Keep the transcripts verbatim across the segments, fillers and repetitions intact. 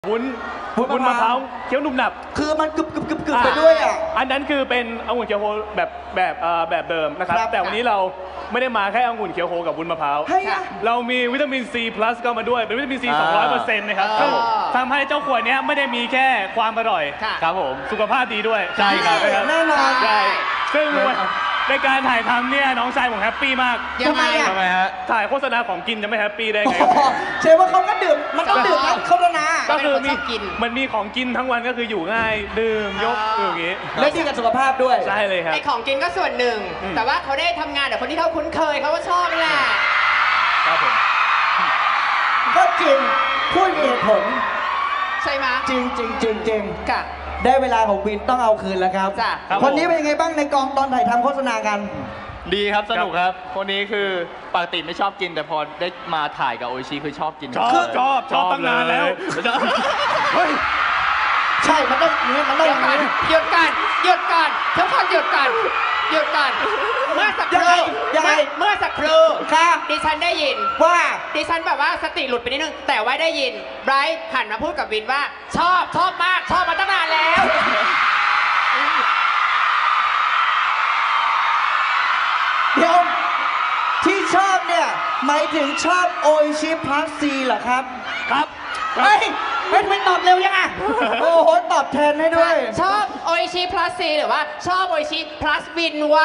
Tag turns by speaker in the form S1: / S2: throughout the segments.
S1: วุ้นวุ้นมะพร้าวเคี้ยวหนุ่มหนับ
S2: คือมันกรึบกรึบกรึบกรึบไปด้วยอ่ะ
S1: อันนั้นคือเป็นองุ่นเคียวโฮแบบแบบแบบเดิมนะครับแต่วันนี้เราไม่ได้มาแค่องุ่นเคียวโฮกับวุ้นมะพร้าวเรามีวิตามินซีพลัสก็มาด้วยเป็นวิตามินซีสองร้อยเปอร์เซ็นต์นะครับทำให้เจ้าขวดนี้ไม่ได้มีแค่ความอร่อยครับผมสุขภาพดีด้วย
S2: ใช่ครับแน่นอน
S1: ใช่ซึ่งในการถ่ายทำเนี่ยน้องชายผมแฮปปี้มาก
S2: ทำไมอ่ะ
S1: ทำไมฮะถ่ายโฆษณาของกินจะไม่แฮปปี้ได้ไง
S2: เชื่อว่าเขาก็ดื่มมันต้องดื่มทั้งโฆษณา
S1: ก็คือมีมันมีของกินทั้งวันก็คืออยู่ง่ายดื่มยกอย่างงี้
S2: และดีกับสุขภาพด้วย
S1: ใช่เลยครับ
S3: ไอของกินก็ส่วนหนึ่งแต่ว่าเขาได้ทำงานกับคนที่เขาคุ้นเคยเขาก็ชอบนั่นแหละ
S1: ครับผม
S2: ก็จริงพูดเหตุผล
S3: ใช่ไหม
S2: จริงจริงจริงจริง
S3: ค่ะ
S2: ได้เวลาของวินต้องเอาคืนแล้วครับคนนี้เป็นยังไงบ้างในกองตอนถ่ายทำโฆษณากัน
S4: ดีครับสนุกครับคนนี้คือปกติไม่ชอบกินแต่พอได้มาถ่ายกับโออิชิคือชอบกิน
S1: ชอบชอบชอบตั้งนานแล้ว
S2: เฮ้ยใช่มันต้องนี้มันต้องอย่างนี้
S3: หยุดกันหยุดกันทุกคนหยุดกันหยุดกันเมื่อสักครู่
S2: ยังไง
S3: เมื่อสักครู่
S2: ค่ะ
S3: ดิฉันได้ยิน
S2: ว่า
S3: ดิฉันแบบว่าสติหลุดไปนิดนึงแต่ว่าได้ยินไบรท์หันมาพูดกับวินว่าชอบชอบมากชอบมาตั้งนานแล้ว
S2: เดี๋ยวที่ชอบเนี่ยหมายถึงชอบโออิชิพลัสซีเหรอครับ
S1: ครับ
S2: เฮ้ยไม่ไม่ตอบเร็วยังอ่ะโอ้โหตอบแทนให้ด้วย
S3: ชอบโออิชิพลัสซีหรือว่าชอบโออิชิพลัสวินวะ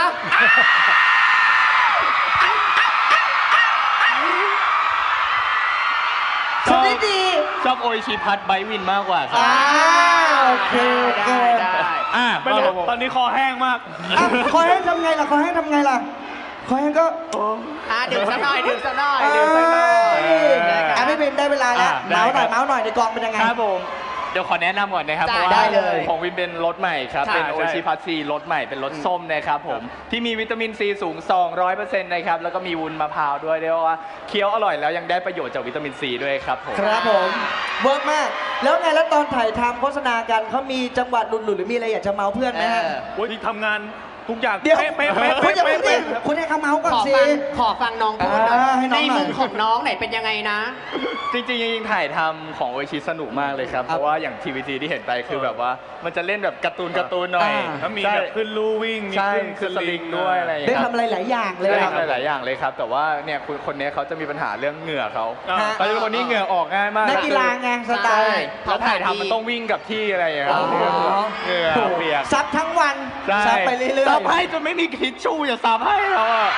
S2: ชอบดี
S4: ชอบโออิชิพัทไบวินมากกว่าครับ
S2: โอเค
S3: ได้ได้
S1: อ่าตอนนี้คอแห้งมาก
S2: คอแห้งทำไงล่ะคอแห้งทำไงล่ะคอแห้งก็
S3: อ่าดื่มสักหน่อยดื่มสักหน่อยดื่มสักหน่อย
S2: อ่ะไม่เป็นได้เวลาแล้วเมาส์หน่อยเมาส์หน่อยในกองเป็นยังไง
S4: ครับผมเดี๋ยวขอแนะนำก่อนนะครับเพราะว่าของวินเป็นรสใหม่ครับเป็นโออิชิพัทซีรสใหม่เป็นรสส้มนะครับผมที่มีวิตามินซีสูง สองร้อยเปอร์เซ็นต์ นะครับแล้วก็มีวุ้นมะพร้าวด้วยเรียกว่าเคี้ยวอร่อยแล้วยังได้ประโยชน์จากวิตามินซีด้วยครับผม
S2: ครับผมเวิร์กมากแล้วไงแล้วตอนถ่ายทำโฆษณากันเขามีจังหวะหลุดหรือมีอะไรอยากจะเมาเพื่อนไหมฮะ
S1: โอ้ยทำงานทุกอย่าง
S2: เดี๋ยว
S1: เป๊ะเป๊ะ
S2: คุณจะ
S1: เป๊ะ
S2: เป๊ะคุณให้เขาเมาส์ก่อนสิ
S3: ขอฟังน้องพูดในมุมของน้องไหนเป็นยังไงนะ
S4: จริงๆจริงๆถ่ายทำของโออิชิสนุกมากเลยครับเพราะว่าอย่างทีวีทีที่เห็นไปคือแบบว่ามันจะเล่นแบบการ์ตูนการ์ตูนหน่อย
S1: แล้วมีแบบขึ้นลู่วิ่งมี
S4: ขึ้นสลิงด้วยอะไร
S2: ได้ทำอะไรหลายอย่างเลย
S4: ได้ทำหลายอย่างเลยครับแต่ว่าเนี่ยคนนี้เขาจะมีปัญหาเรื่องเหงื่อเขาเขาเป็นคนนี้เหงื่อออกง่ายมาก
S2: นักกีฬาไงสไตล์
S4: แล้วถ่ายทำมันต้องวิ่งกับที่อะไรอย่างเงี้ยเหงื่อเปียก
S2: ซับทั้งวันซับไปเรื่อย
S4: ๆซับให้จนไม่มีทิชชู่อย่าซับให้เราอะ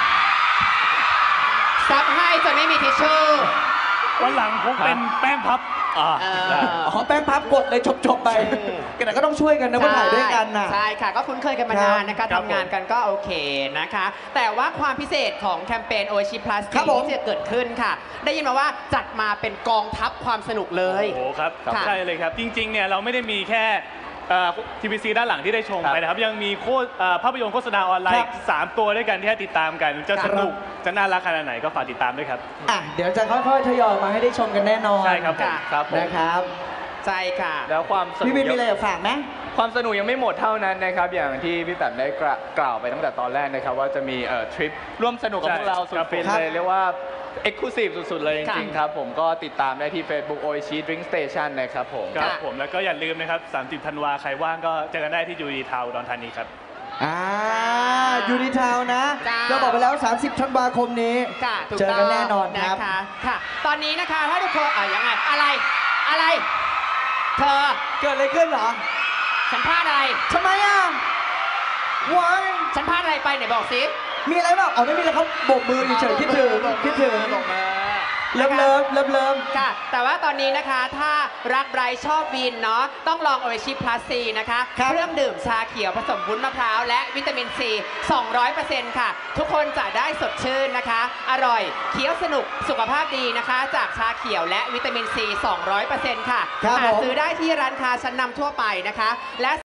S3: ซับให้จนไม่มีทิชชู่
S1: วันหลังพกเป็นแป้งพับ
S2: อ๋อแป้งพับกดเลยจบๆไปแต่ก็ต้องช่วยกันนะเพื่อถ่ายด้วยกันนะ
S3: ใช่ค่ะก็คุ้นเคยกันมานานนะคะทำงานกันก็โอเคนะคะแต่ว่าความพิเศษของแคมเปญโอชิพลัสที่จะเกิดขึ้นค่ะได้ยินมาว่าจัดมาเป็นกองทัพความสนุกเลย
S1: โอ้ครับใช่เลยครับจริงๆเนี่ยเราไม่ได้มีแค่ทีวีซีด้านหลังที่ได้ชมไปนะครับยังมีภาพยนตร์โฆษณาออนไลน์สามตัวด้วยกันที่ให้ติดตามกันจะสนุกจะน่ารักขนาดไหนก็ฝากติดตามด้วยครับ
S2: อ่ะเดี๋ยวจะค่อยๆทยอยมาให้ได้ชมกันแน่นอน
S1: ใช่ครับ
S4: ครับ
S2: นะครับ
S3: ใช่ค่ะ
S4: แล้วความสนุก
S2: พี่วินมีอะไรฝากไหม
S4: ความสนุกยังไม่หมดเท่านั้นนะครับอย่างที่พี่แปมได้กล่าวไปตั้งแต่ตอนแรกนะครับว่าจะมีทริปร่วมสนุกกับพวกเราสุดฟินเลยเรียกว่าExclusive สุดๆเลยจริงๆครับผมก็ติดตามได้ที่ Facebook Oishi Drink Station นะครับผม
S1: ครับผมแล้วก็อย่าลืมนะครับสามสิบธันวาใครว่างก็เจอกันได้ที่ยูดีทาวน์อุดรธานีครับ
S2: อ่ายูดีทาวน์นะเราบอกไปแล้วสามสิบธันวาคมนี้เจอกันแน่นอนครับ
S3: ค่ะตอนนี้นะคะถ้าทุกคนอ่ะยังไงอะไรอะไรเธอ
S2: เกิดอะไรขึ้นเหรอ
S3: ฉันพลาดอะไร
S2: ทำไมอ่ะวาย
S3: ฉันพลาดอะไรไปไหนบอกสิ
S2: มีอะไรบ้างอ๋อไม่มีแล้วเขาโบกมือเฉยๆคิดถึงคิดถึงเริ่มเริ่มเริ่มเริ่ม
S3: ค่ะแต่ว่าตอนนี้นะคะถ้ารักไบรท์ชอบวินเนาะต้องลองโออิชิพลัสซีนะคะเครื่องดื่มชาเขียวผสมวุ้นมะพร้าวและวิตามินซี สองร้อยเปอร์เซ็นต์ ค่ะทุกคนจะได้สดชื่นนะคะอร่อยเคี้ยวสนุกสุขภาพดีนะคะจากชาเขียวและวิตามินซี สองร้อยเปอร์เซ็นต์ ค่ะหาซื้อได้ที่ร้านค้าชั้นนำทั่วไปนะคะและ